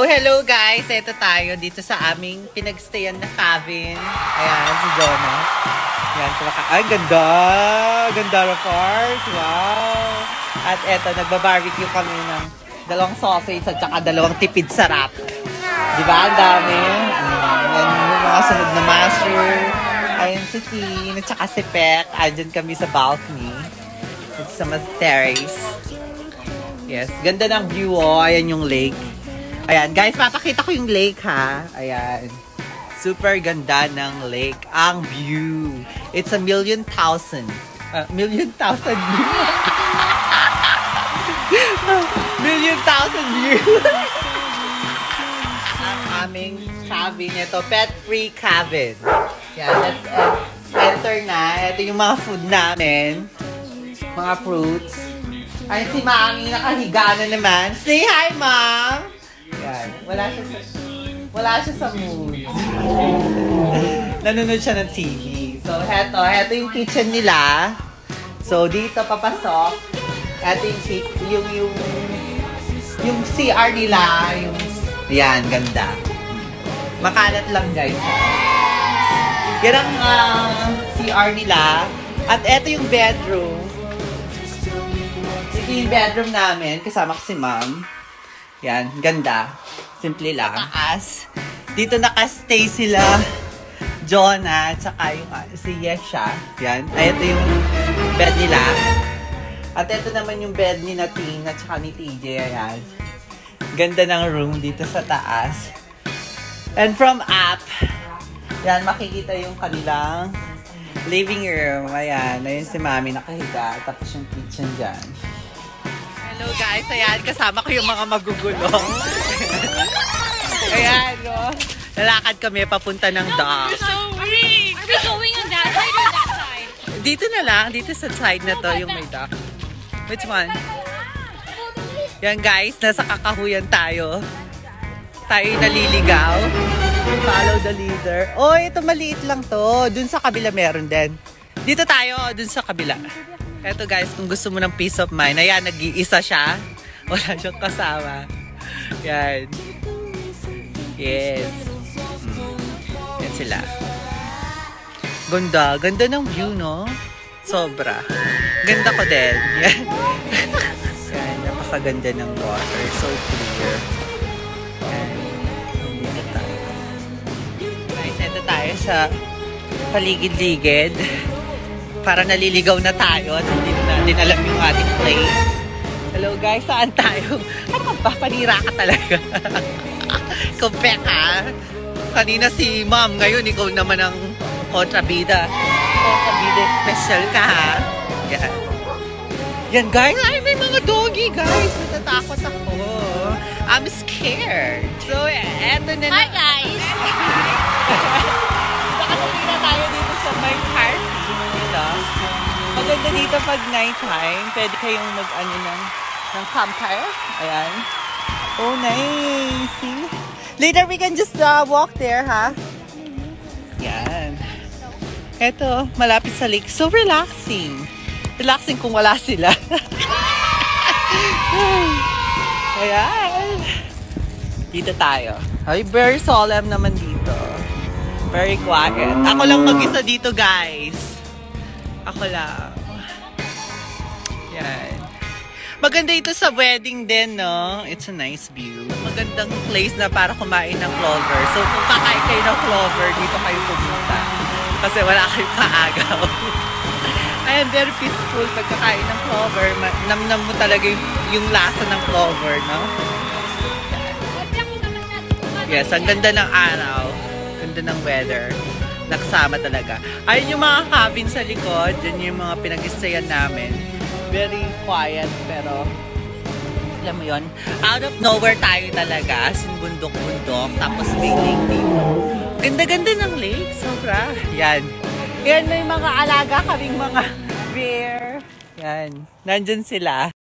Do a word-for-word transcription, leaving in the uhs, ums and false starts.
hello guys! Ito tayo dito sa aming pinagstayan na cabin. Ayan, si Jonah. Ayan, ay ganda! Ganda na part! Wow! At eto, nagba-barbecue kami ng dalawang sausage at saka dalawang tipid sarap. Diba? Ang dami. Ayan, yung mga sunod na master. Ayan si Teen at saka si Peck. Andyan kami sa balcony. At sa terrace. Yes, ganda ng view oh. Ayan yung lake. Ayan, guys, papakita ko yung lake ha. Ayan. Super ganda ng lake. Ang view. It's a million thousand. Uh, million thousand view. Million thousand view. Ang aming cabin. Ito, pet-free cabin. Yan, let's uh, enter na. Ito yung mga food namin. Mga fruits. Ay, si Mami nakahiga na naman. Say hi, Mom! Yan. Wala siya sa, wala siya sa mood. Nanonood siya ng T V. So, heto. Heto yung kitchen nila. So, dito papasok. Heto yung, yung, yung, yung C R nila. Yung, yan, ganda. Makalat lang, guys. Yan ang uh, C R nila. At eto yung bedroom. Ito yung bedroom namin. Kasama ko si Mom. Yan, ganda. Simple lang. Taas. Dito nakastay sila Jonah, tsaka yung uh, si Yesha. Yan. Ay, ito yung bed nila. At ito naman yung bed ni na Tina, tsaka ni T J. Ayan. Ganda ng room dito sa taas. And from up, yan, makikita yung kanilang living room. Ayan. Ayun si Mami nakahiga. Tapos yung kitchen dyan. Hello guys, ayan, kasama ko yung mga magugulong. Ayan, no? Lalakad kami papunta ng dock. So weak! Are we going on that side or that side? Dito na lang, dito sa side na to yung may dock. Which one? Yan guys, nasa kakahuyan tayo. Tayo naliligaw. Follow the leader. Oh, ito maliit lang to. Dun sa kabila meron din. Dito tayo, dun sa kabila. Eto guys, kung gusto mo ng peace of mind, ayan, nag-iisa siya. Wala siyang kasama. Yan. Yes. Hmm. Yan sila. Ganda. Ganda ng view, no? Sobra. Ganda ko din. Yan. Yan. Napakaganda ng water. So clear. Yan. Dito tayo. Guys, eto tayo sa paligid-ligid. Para naliligaw na tayo at hindi na natin alam yung ating place. Hello guys, saan tayo? Ano ka ba? Panira ka talaga. Kumpek ha? Kanina si Mom, ngayon ikaw naman ang kontrabida. Kontrabida special ka ha? Yan. Yan guys, ay may mga doggy guys. Natatakot ako. I'm scared. So, eto na na. Hi guys! Nakatapira tayo dito sa my park. Maganda dito pag night time. Pwede kayong mag-ano ng, ng campfire. Ayan. Oh, nice. See? Later we can just uh, walk there, ha? Yan. Eto, malapit sa lake. So relaxing. Relaxing kung wala sila. Ayan. Dito tayo. Ay, very solemn naman dito. Very quiet. Ako lang mag-isa dito, guys. Ako lang. Yan. Maganda ito sa wedding din, no? It's a nice view. Magandang place na para kumain ng clover. So, kung kakain kayo ng clover, dito kayo pumunta. Kasi wala kayong kaagaw. Ayan, very peaceful pagkakain ng clover. Namnam mo talaga yung, yung lasa ng clover, no? Yes, ang ganda ng araw. Ganda ng weather. Naksama talaga. Ayun yung mga cabin sa likod. Yan yung mga pinag-stayan namin. Very quiet, pero alam mo yun, out of nowhere tayo talaga. As in bundok-bundok. Tapos may lake dito. Ganda-ganda ng lake. Sobra. Yan. Yan, may mga alaga kaming mga bear. Yan. Nandyan sila.